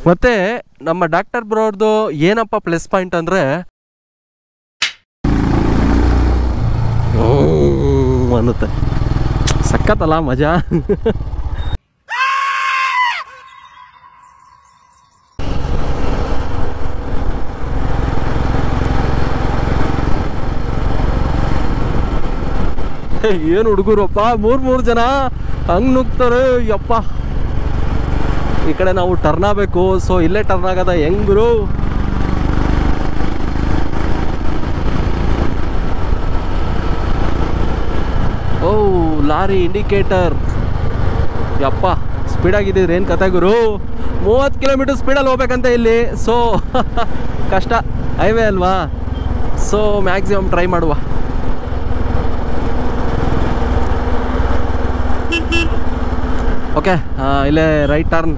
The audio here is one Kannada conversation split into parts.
ಮತ್ತು ನಮ್ಮ ಡಾಕ್ಟರ್ ಬ್ರೋರ್ದು ಏನಪ್ಪ ಪ್ಲಸ್ ಪಾಯಿಂಟ್ ಅಂದರೆ ಅನ್ನುತ್ತೆ, ಸಖತ್ತಲ್ಲ ಮಜಾ. ಏನು ಹುಡುಗರಪ್ಪ, ಮೂರು ಜನ ಹಂಗೆ ನುಗ್ತಾರೆ ಯಪ್ಪ. ಈ ಕಡೆ ನಾವು ಟರ್ನ್ ಆಗಬೇಕು, ಸೊ ಇಲ್ಲೇ ಟರ್ನ್ ಆಗದ ಹೆಂಗ್ರು. ಓ ಲಾರಿ ಇಂಡಿಕೇಟರ್ ಯಪ್ಪ, ಸ್ಪೀಡಾಗಿದ್ದಿದ್ರೆ ಏನು ಕತೆ ಗುರು. 30 ಕಿಲೋಮೀಟರ್ ಸ್ಪೀಡಲ್ಲಿ ಹೋಗ್ಬೇಕಂತ ಇಲ್ಲಿ. ಸೊ ಕಷ್ಟ, ಹೈವೇ ಅಲ್ವಾ, ಸೊ ಮ್ಯಾಕ್ಸಿಮಮ್ ಟ್ರೈ ಮಾಡುವ. ಓಕೆ, ಇಲ್ಲೇ ರೈಟ್ ಟರ್ನ್.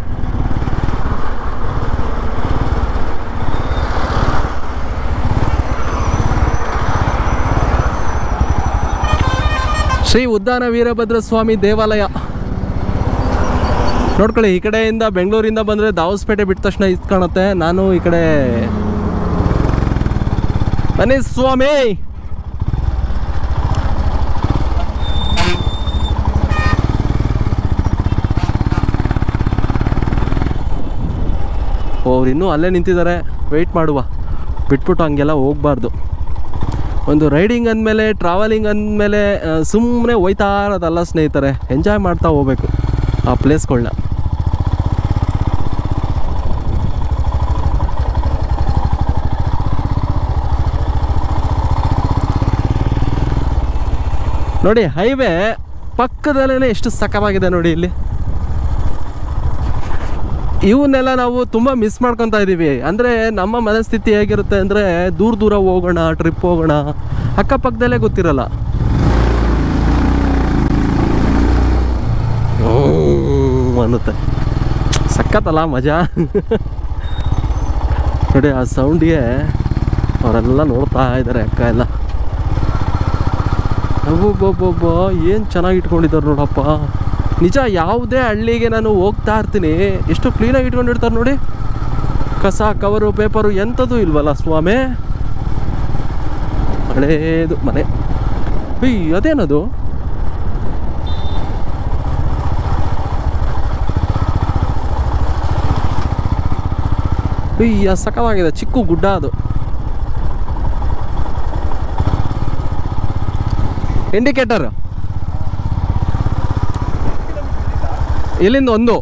ಶ್ರೀ ಉದ್ದಾನ ವೀರಭದ್ರ ಸ್ವಾಮಿ ದೇವಾಲಯ ನೋಡ್ಕೊಳ್ಳಿ. ಈ ಕಡೆಯಿಂದ ಬೆಂಗಳೂರಿಂದ ಬಂದರೆ ದಾವಸ್ಪೇಟೆ ಬಿಟ್ಟ ತಕ್ಷಣ ಇದು ಕಾಣುತ್ತೆ. ನಾನು ಈ ಕಡೆ ಬನ್ನಿ ಸ್ವಾಮಿ. ಅವ್ರು ಇನ್ನೂ ಅಲ್ಲೇ ನಿಂತಿದ್ದಾರೆ, ವೆಯ್ಟ್ ಮಾಡುವ. ಬಿಟ್ಬಿಟ್ಟು ಹಂಗೆಲ್ಲ ಹೋಗ್ಬಾರ್ದು. ಒಂದು ರೈಡಿಂಗ್ ಅಂದಮೇಲೆ, ಟ್ರಾವೆಲಿಂಗ್ ಅಂದಮೇಲೆ ಸುಮ್ಮನೆ ಹೋಯ್ತಾ ಇರೋದಲ್ಲ ಸ್ನೇಹಿತರೆ, ಎಂಜಾಯ್ ಮಾಡ್ತಾ ಹೋಗ್ಬೇಕು ಆ ಪ್ಲೇಸ್ಗಳನ್ನ. ನೋಡಿ ಹೈವೇ ಪಕ್ಕದಲ್ಲೇ ಎಷ್ಟು ಸಖತ್ತಾಗಿದೆ ನೋಡಿ ಇಲ್ಲಿ. ಇವನ್ನೆಲ್ಲ ನಾವು ತುಂಬ ಮಿಸ್ ಮಾಡ್ಕೊತಾ ಇದ್ದೀವಿ. ಅಂದರೆ ನಮ್ಮ ಮನಸ್ಥಿತಿ ಹೇಗಿರುತ್ತೆ ಅಂದರೆ, ದೂರ ಹೋಗೋಣ, ಟ್ರಿಪ್ ಹೋಗೋಣ, ಅಕ್ಕಪಕ್ಕದಲ್ಲೇ ಗೊತ್ತಿರಲ್ಲ. ಅನ್ನುತ್ತೆ, ಸಖತ್ತಲ್ಲ ಮಜಾ. ನೋಡಿ ಆ ಸೌಂಡಿಗೆ ಅವರೆಲ್ಲ ನೋಡ್ತಾ ಇದ್ದಾರೆ ಅಕ್ಕ ಎಲ್ಲ. ಒಬ್ಬೊಬ್ಬೊಬ್ಬ ಏನು ಚೆನ್ನಾಗಿ ಇಟ್ಕೊಂಡಿದ್ದಾರೆ ನೋಡಪ್ಪ. ನಿಜ, ಯಾವುದೇ ಹಳ್ಳಿಗೆ ನಾನು ಹೋಗ್ತಾ ಇರ್ತೀನಿ, ಎಷ್ಟು ಕ್ಲೀನಾಗಿ ಇಟ್ಕೊಂಡಿರ್ತಾರೆ ನೋಡಿ. ಕಸ, ಕವರು, ಪೇಪರು ಎಂಥದ್ದು ಇಲ್ವಲ್ಲ ಸ್ವಾಮಿ. ಹಳೇದು ಮನೆ. ಅದೇನದು? ಸಖವಾಗಿದೆ, ಚಿಕ್ಕ ಗುಡ್ಡ ಅದು. ಇಂಡಿಕೇಟರ್ ಇಲ್ಲಿಂದ ಒಂದು.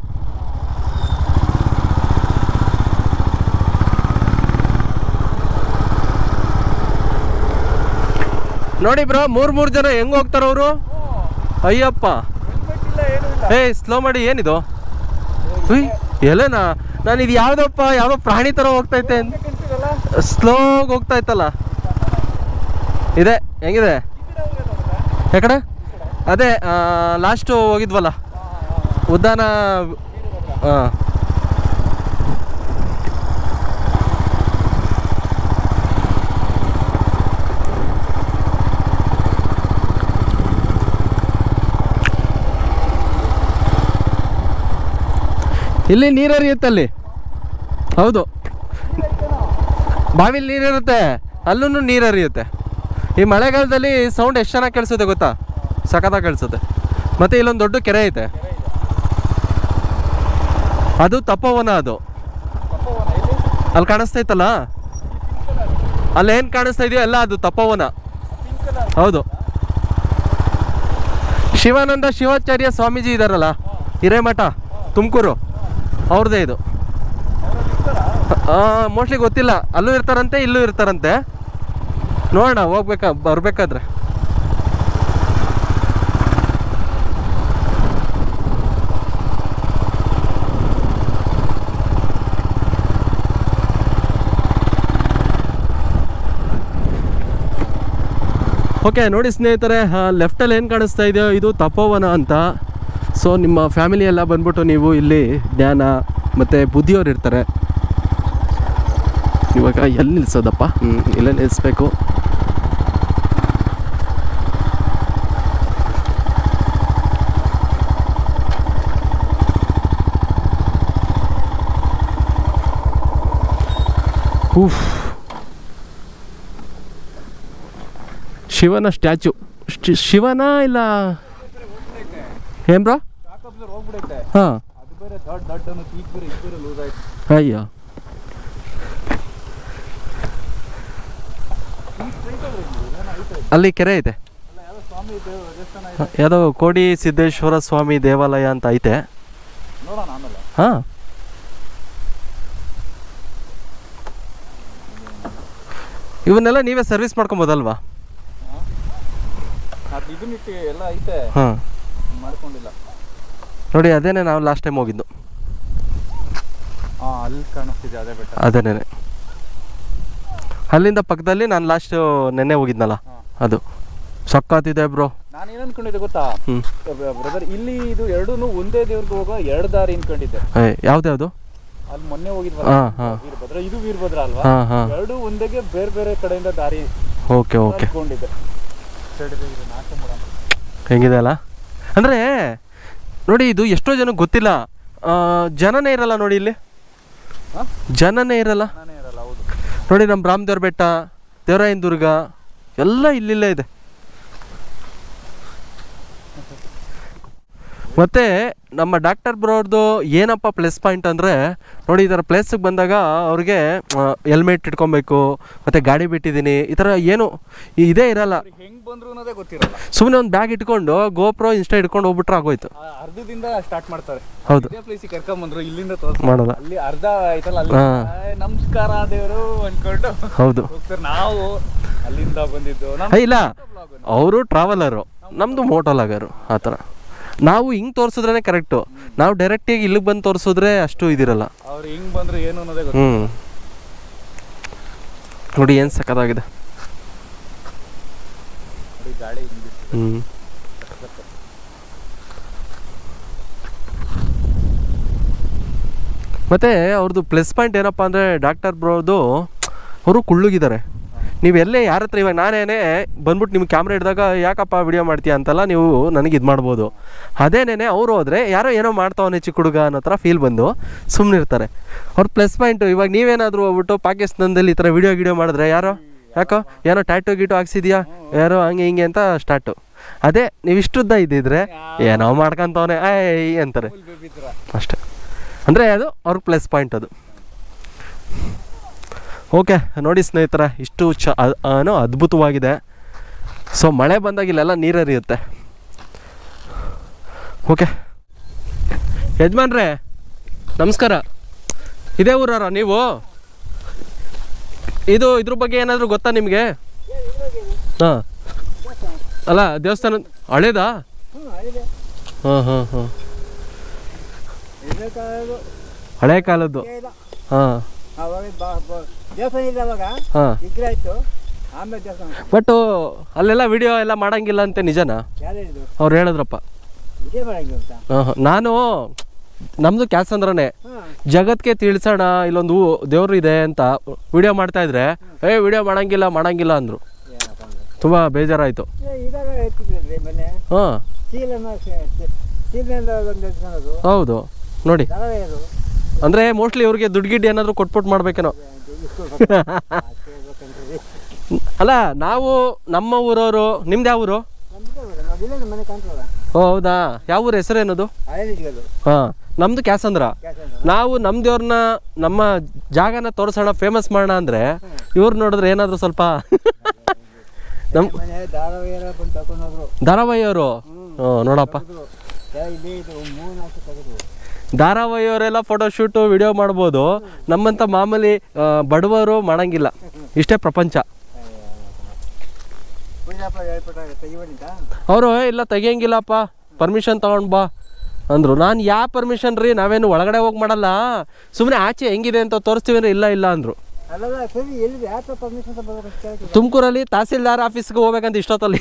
ನೋಡಿ ಬ್ರೋ, ಮೂರು ಜನ ಹೆಂಗ್ ಹೋಗ್ತಾರ ಅವರು. ಅಯ್ಯಪ್ಪ, ಸ್ಲೋ ಮಾಡಿ. ಏನಿದು ಎಲ್ಲೇನಾ? ನಾನು ಇದು ಯಾವ್ದಪ್ಪ, ಯಾವ್ದೋ ಪ್ರಾಣಿ ತರ ಹೋಗ್ತೈತೆ, ಸ್ಲೋ ಹೋಗ್ತಾ ಇತ್ತಲ್ಲ. ಇದೆ ಹೆಂಗಿದೆ ಯಾಕಡೆ? ಅದೇ ಲಾಸ್ಟು ಹೋಗಿದ್ವಲ್ಲ ಉದ್ದಾನ. ಇಲ್ಲಿ ನೀರು ಹರಿಯುತ್ತೆ ಅಲ್ಲಿ. ಹೌದು, ಬಾವಿಲಿ ನೀರಿರುತ್ತೆ, ಅಲ್ಲೂ ನೀರು ಹರಿಯುತ್ತೆ. ಈ ಮಳೆಗಾಲದಲ್ಲಿ ಸೌಂಡ್ ಎಷ್ಟು ಚೆನ್ನಾಗಿ ಕೇಳಿಸುತ್ತೆ ಗೊತ್ತಾ, ಸಖತ್ತಾಗಿ ಕೇಳಿಸುತ್ತೆ. ಮತ್ತು ಇಲ್ಲೊಂದು ದೊಡ್ಡ ಕೆರೆ ಐತೆ, ಅದು ತಪೋವನ. ಅದು ಅಲ್ಲಿ ಕಾಣಿಸ್ತೈತಲ್ಲ, ಅಲ್ಲೇನು ಕಾಣಿಸ್ತಾ ಇದೆಯೋ ಎಲ್ಲ ಅದು ತಪೋವನ. ಹೌದು, ಶಿವಾನಂದ ಶಿವಾಚಾರ್ಯ ಸ್ವಾಮೀಜಿ ಇದ್ದಾರಲ್ಲ, ಹಿರೇಮಠ ತುಮಕೂರು, ಅವ್ರದ್ದೇ ಇದು. ಮೋಸ್ಟ್ಲಿ ಗೊತ್ತಿಲ್ಲ, ಅಲ್ಲೂ ಇರ್ತಾರಂತೆ ಇಲ್ಲೂ ಇರ್ತಾರಂತೆ. ನೋಡೋಣ ಬರ್ಬೇಕಾದ್ರೆ. ಓಕೆ ನೋಡಿ ಸ್ನೇಹಿತರೆ, ಲೆಫ್ಟಲ್ಲಿ ಏನು ಕಾಣಿಸ್ತಾ ಇದೆಯೋ ಇದು ತಪೋವನ ಅಂತ. ಸೊ ನಿಮ್ಮ ಫ್ಯಾಮಿಲಿ ಎಲ್ಲ ಬಂದ್ಬಿಟ್ಟು ನೀವು ಇಲ್ಲಿ ಜ್ಞಾನ ಮತ್ತು ಬುದ್ಧಿಯವ್ರು ಇರ್ತಾರೆ. ಇವಾಗ ಎಲ್ಲಿ ನಿಲ್ಲಿಸೋದಪ್ಪ? ಇಲ್ಲೇ ನಿಲ್ಲಿಸ್ಬೇಕು. ಹೂಫ್. ಶಿವನ ಸ್ಟ್ಯಾಚು. ಶಿವನ ಇಲ್ಲ ಏನ್ ಬ್ರೋ? ಹಾಂ ಅಯ್ಯೋ, ಅಲ್ಲಿ ಕೆರೆ ಐತೆ, ಯಾವುದೋ ಕೋಡಿ ಸಿದ್ದೇಶ್ವರ ಸ್ವಾಮಿ ದೇವಾಲಯ ಅಂತ ಐತೆ. ಹಾಂ, ಇವನ್ನೆಲ್ಲ ನೀವೇ ಸರ್ವಿಸ್ ಮಾಡ್ಕೊಬೋದಲ್ವಾ? ಹಾಂ, ನೋಡಿ ಅದೇನೆ ನಾವು ಲಾಸ್ಟ್ ಟೈಮ್ ಹೋಗಿದ್ದು. ಅದೇನೇ, ಅಲ್ಲಿಂದ ಪಕ್ಕದಲ್ಲಿ ನಾನು ಲಾಸ್ಟ್ ನೆನ್ನೆ ಹೋಗಿದ್ನಲ್ಲ ಅದು. ಸಕ್ಕತ್ತಿದೆ ಬ್ರೋ. ನಾನು ಏನು ಅನ್ಕೊಂಡಿದ್ದೆ ಗೊತ್ತಾ ಬ್ರದರ್, ಇಲ್ಲಿ ಇದು ಎರಡೂ ಒಂದೇ ದೇವ್ರಿಗೆ ಹೋಗೋ ಎರಡು ದಾರಿ ಅನ್ಕೊಂಡಿದ್ದೆ. ಯಾವ್ದು? ಅಲ್ಲಿ ಮೊನ್ನೆ ಹೋಗಿದ್ವಲ್ಲ ವೀರಭದ್ರ, ಇದು ವೀರಭದ್ರ ಅಲ್ವಾ? ಎರಡು ಒಂದೇಗೆ ಬೇರೆ ಬೇರೆ ಕಡೆಯಿಂದ ದಾರಿ. ಓಕೆ ಓಕೆ, ಅನ್ಕೊಂಡಿದ್ದೆ. ಹೆಂಗಿದೆ ಅಲ್ಲ? ಅಂದರೆ ನೋಡಿ, ಇದು ಎಷ್ಟೋ ಜನಕ್ಕೆ ಗೊತ್ತಿಲ್ಲ. ಜನನೇ ಇರಲ್ಲ ನೋಡಿ, ಇಲ್ಲಿ ಜನನೇ ಇರಲ್ಲ ನೋಡಿ. ನಮ್ಮ ರಾಮದೇವ್ರ ಬೆಟ್ಟ, ದೇವರಾಯನ ದುರ್ಗ ಎಲ್ಲ ಇಲ್ಲಿಲ್ಲೇ ಇದೆ. ಮತ್ತು ನಮ್ಮ ಡಾಕ್ಟರ್ ಬ್ರೋರ್ದು ಏನಪ್ಪ ಪ್ಲಸ್ ಪಾಯಿಂಟ್ ಅಂದರೆ ನೋಡಿ, ಈ ಥರ ಪ್ಲೇಸಿಗೆ ಬಂದಾಗ ಅವ್ರಿಗೆ ಹೆಲ್ಮೆಟ್ ಇಟ್ಕೊಬೇಕು, ಮತ್ತು ಗಾಡಿ ಬಿಟ್ಟಿದ್ದೀನಿ ಈ ಥರ ಏನು ಇದೇ ಇರಲ್ಲ. ಹೆಂಗೆ ಬಂದ್ರು ಅನ್ನೋದೇ ಗೊತ್ತಿರಲ್ಲ. ಸುಮ್ಮನೆ ಒಂದು ಬ್ಯಾಗ್ ಇಟ್ಕೊಂಡು ಗೋಪ್ರೋ ಇನ್ಸ್ಟಾ ಇಟ್ಕೊಂಡು ಹೋಗ್ಬಿಟ್ರೆ ಆಗೋಯ್ತು. ಅರ್ಧದಿಂದ ಸ್ಟಾರ್ಟ್ ಮಾಡ್ತಾರೆ. ಹೌದು, ಪ್ಲೇಸಿಗೆ ಕರ್ಕೊಂಬಂದ್ರು, ಇಲ್ಲಿಂದ ಮಾಡೋಲ್ಲ, ಅಲ್ಲಿ ಅರ್ಧ ಆಯ್ತಲ್ಲ, ಅಲ್ಲಿ ನಮಸ್ಕಾರ ದೇವರು ಅನ್ಕೊಂಡು ಹೌದು ಹೋಗ್ತಾರೆ. ನಾವು ಅಲ್ಲಿಂದ ಬಂದಿದ್ದು ಇಲ್ಲ, ಅವರು ಟ್ರಾವೆಲರು, ನಮ್ಮದು ಮೋಟೋಲಾಗರು. ಆ ಥರ ನಾವು ಹಿಂಗೆ ತೋರಿಸಿದ್ರೇ ಕರೆಕ್ಟು. ನಾವು ಡೈರೆಕ್ಟಾಗಿ ಇಲ್ಲಿಗೆ ಬಂದು ತೋರಿಸಿದ್ರೆ ಅಷ್ಟು ಇದಿರಲ್ಲ. ಅವ್ರು ಹಿಂಗೆ ಬಂದ್ರೆ ಏನು ಅನ್ನೋದೇ ಗೊತ್ತು. ನೋಡಿ ಏನು ಸಕ್ಕತ್ತಾಗಿದೆ. ಗಾಳಿ ಮತ್ತು ಅವ್ರದ್ದು ಪ್ಲಸ್ ಪಾಯಿಂಟ್ ಏನಪ್ಪ ಅಂದರೆ ಡಾಕ್ಟರ್ ಬ್ರೋದು, ಅವರು ಕುಳ್ಳುಗಿದ್ದಾರೆ. ನೀವು ಎಲ್ಲೇ ಯಾರ ಹತ್ರ ಇವಾಗ ನಾನೇನೇ ಬಂದ್ಬಿಟ್ಟು ನಿಮ್ಗೆ ಕ್ಯಾಮ್ರಾ ಹಿಡಿದಾಗ ಯಾಕಪ್ಪ ವಿಡಿಯೋ ಮಾಡ್ತೀಯ ಅಂತೆಲ್ಲ ನೀವು ನನಗೆ ಇದು ಮಾಡ್ಬೋದು. ಅದೇನೇ ಅವರು ಹೋದರೆ ಯಾರೋ ಏನೋ ಮಾಡ್ತಾವನೆ ಚಿಕ್ಕ ಹುಡುಗ ಅನ್ನೋ ಥರ ಫೀಲ್ ಬಂದು ಸುಮ್ಮನೆ ಇರ್ತಾರೆ. ಅವ್ರ ಪ್ಲಸ್ ಪಾಯಿಂಟು. ಇವಾಗ ನೀವೇನಾದರೂ ಹೋಗ್ಬಿಟ್ಟು ಪಾಕಿಸ್ತಾನದಲ್ಲಿ ಈ ಥರ ವಿಡಿಯೋ ಮಾಡಿದ್ರೆ ಯಾರೋ ಯಾಕೋ ಏನೋ ಟ್ಯಾಟು ಗೀಟು ಹಾಕ್ಸಿದ್ಯಾ ಯಾರೋ ಹಂಗೆ ಹಿಂಗೆ ಅಂತ ಸ್ಟಾರ್ಟು. ಅದೇ ನೀವು ಇಷ್ಟುದ್ದ ಇದ್ದಿದ್ರೆ ಏನೋ ಮಾಡ್ಕೊತವನೆ ಅಂತಾರೆ ಅಷ್ಟೇ. ಅಂದರೆ ಅದು ಅವ್ರ ಪ್ಲಸ್ ಪಾಯಿಂಟ್ ಅದು. ಓಕೆ ನೋಡಿ ಸ್ನೇಹಿತರೆ, ಇಷ್ಟು ಅದ್ಭುತವಾಗಿದೆ. ಸೊ ಮಳೆ ಬಂದಾಗ ಇಲ್ಲೆಲ್ಲ ನೀರು ಹರಿಯುತ್ತೆ. ಓಕೆ ಯಜಮಾನ್ರೇ ನಮಸ್ಕಾರ. ಇದೇ ಊರವ್ರ ನೀವು? ಇದ್ರ ಬಗ್ಗೆ ಏನಾದರೂ ಗೊತ್ತಾ ನಿಮಗೆ? ಹಾಂ, ಅಲ್ಲ ದೇವಸ್ಥಾನ ಹಳೇದಾ? ಹಾಂ ಹಾಂ ಹಾಂ, ಹಳೆ ಕಾಲದ್ದು. ಹಾಂ ಬಟ್ ಅಲ್ಲೆಲ್ಲ ವಿಡಿಯೋ ಎಲ್ಲ ಮಾಡಂಗಿಲ್ಲ ಅಂತೆ, ನಿಜನಾ? ಅವ್ರು ಹೇಳಿದ್ರಪ್ಪ. ನಾನು ನಮ್ದು ಕ್ಯಾಸ್ ಅಂದ್ರೇ ಜಗತ್ಗೆ ತಿಳಿಸೋಣ ಇಲ್ಲೊಂದು ದೇವ್ರು ಇದೆ ಅಂತ ವಿಡಿಯೋ ಮಾಡ್ತಾ ಇದ್ರೆ ವಿಡಿಯೋ ಮಾಡಂಗಿಲ್ಲ ಅಂದ್ರು. ತುಂಬಾ ಬೇಜಾರಾಯ್ತು. ಹಾಂ ಹೌದು ನೋಡಿ, ಅಂದ್ರೆ ಮೋಸ್ಟ್ಲಿ ಇವ್ರಿಗೆ ದುಡ್ಡು ಗಿಡ್ಡು ಏನಾದ್ರು ಕೊಟ್ಬಿಟ್ಟು ಮಾಡ್ಬೇಕೇನೋ. ಅಲ್ಲ ನಾವು ನಮ್ಮ ಊರವರು. ನಿಮ್ದು ಯಾವ ಊರು? ಓ ಹೌದಾ, ಯಾವ ಊರ ಹೆಸರೇನದು? ಹಾಂ, ನಮ್ದು ಕ್ಯಾಸಂದ್ರ. ನಾವು ನಮ್ಮ ದೇವ್ರನ್ನ ನಮ್ಮ ಜಾಗನ ತೋರಿಸೋಣ, ಫೇಮಸ್ ಮಾಡೋಣ ಅಂದರೆ ಇವ್ರು ನೋಡಿದ್ರೆ ಏನಾದರೂ ಸ್ವಲ್ಪ ನಮ್ಮ ಧಾರಾವಾಹಿಯವರು. ನೋಡಪ್ಪ, ಧಾರಾವಾಹಿಯವರೆಲ್ಲ ಫೋಟೋಶೂಟು ವಿಡಿಯೋ ಮಾಡ್ಬೋದು, ನಮ್ಮಂಥ ಮಾಮೂಲಿ ಬಡವರು ಮಾಡಂಗಿಲ್ಲ. ಇಷ್ಟೇ ಪ್ರಪಂಚ. ಅವರು ಇಲ್ಲ ತೆಗಿಯಂಗಿಲ್ಲಪ್ಪ, ಪರ್ಮಿಷನ್ ತಗೊಂಡು ಬಾ ಅಂದರು. ನಾನು ಯಾವ ಪರ್ಮಿಷನ್ ರೀ, ನಾವೇನು ಒಳಗಡೆ ಹೋಗಿ ಮಾಡಲ್ಲ, ಸುಮ್ಮನೆ ಆಚೆ ಹೆಂಗಿದೆ ಅಂತ ತೋರಿಸ್ತೀವಿ ಅಂದ್ರೆ ಇಲ್ಲ ಅಂದರು. ತುಮಕೂರಲ್ಲಿ ತಹಸೀಲ್ದಾರ್ ಆಫೀಸ್ಗೆ ಹೋಗ್ಬೇಕಂತ ಇಷ್ಟೊತ್ತಲ್ಲಿ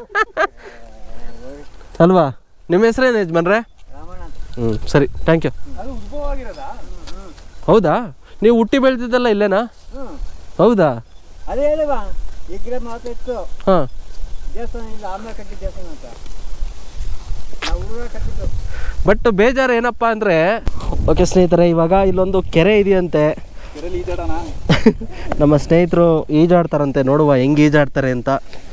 ಅಲ್ವಾ? ನಿಮ್ಮ ಹೆಸರೇನು ಯಜಮಾನ್ರೆ? ಸರಿ, ಥ್ಯಾಂಕ್ ಯು. ಹೌದಾ, ನೀವು ಹುಟ್ಟಿ ಬೆಳೆದಿದ್ದಲ್ಲ ಇಲ್ಲೇನಾ? ಹೌದಾ? ಹಾಂ, ಬಟ್ ಬೇಜಾರು ಏನಪ್ಪ ಅಂದರೆ, ಓಕೆ ಸ್ನೇಹಿತರೆ, ಇವಾಗ ಇಲ್ಲೊಂದು ಕೆರೆ ಇದೆಯಂತೆ. ಕೆರೆಯಲ್ಲಿ ಈಜಾಡೋಣ. ನಮ್ಮ ಸ್ನೇಹಿತರು ಈಜಾಡ್ತಾರಂತೆ, ನೋಡುವ ಹೆಂಗೆ ಈಜಾಡ್ತಾರೆ ಅಂತ.